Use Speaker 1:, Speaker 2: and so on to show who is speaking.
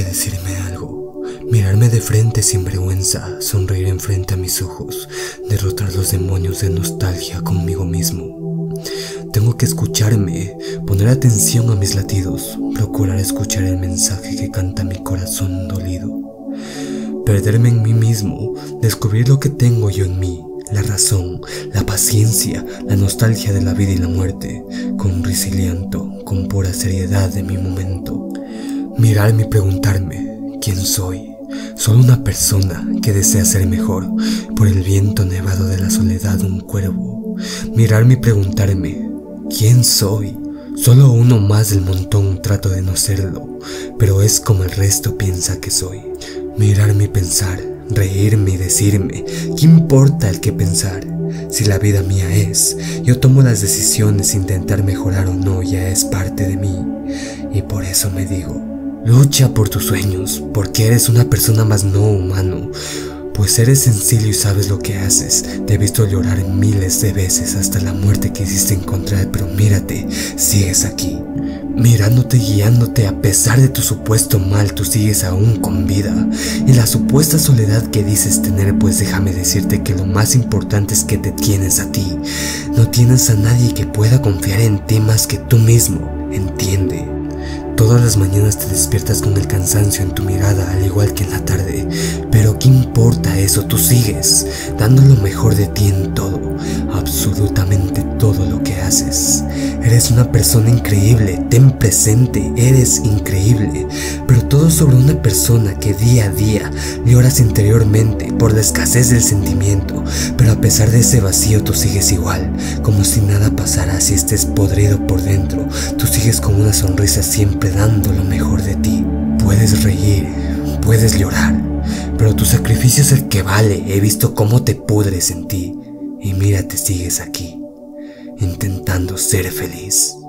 Speaker 1: decirme algo, mirarme de frente sin vergüenza, sonreír enfrente a mis ojos, derrotar los demonios de nostalgia conmigo mismo. Tengo que escucharme, poner atención a mis latidos, procurar escuchar el mensaje que canta mi corazón dolido. Perderme en mí mismo, descubrir lo que tengo yo en mí, la razón, la paciencia, la nostalgia de la vida y la muerte, con risa y llanto, con pura seriedad de mi momento. Mirarme y preguntarme, ¿quién soy? Solo una persona que desea ser mejor, por el viento nevado de la soledad un cuervo. Mirarme y preguntarme, ¿quién soy? Solo uno más del montón, trato de no serlo, pero es como el resto piensa que soy. Mirarme y pensar, reírme y decirme, ¿qué importa el que pensar? Si la vida mía es, yo tomo las decisiones, intentar mejorar o no ya es parte de mí. Y por eso me digo, lucha por tus sueños, porque eres una persona más no humano. Pues eres sencillo y sabes lo que haces. Te he visto llorar miles de veces hasta la muerte quisiste encontrar, pero mírate, sigues aquí. Mirándote, guiándote, a pesar de tu supuesto mal, tú sigues aún con vida. En la supuesta soledad que dices tener, pues déjame decirte que lo más importante es que te tienes a ti. No tienes a nadie que pueda confiar en ti más que tú mismo, entiende. Todas las mañanas te despiertas con el cansancio en tu mirada, al igual que en la tarde. Pero ¿qué importa eso? Tú sigues, dando lo mejor de ti en todo, absolutamente todo lo que haces. Eres una persona increíble, ten presente, eres increíble. Pero todo sobre una persona que día a día lloras interiormente por la escasez del sentimiento. Pero a pesar de ese vacío tú sigues igual, como si nada pasara, si estés podrido por dentro. Tú sigues con una sonrisa siempre dando lo mejor de ti. Puedes reír, puedes llorar, pero tu sacrificio es el que vale. He visto cómo te pudres en ti y mírate, sigues aquí, intentando ser feliz.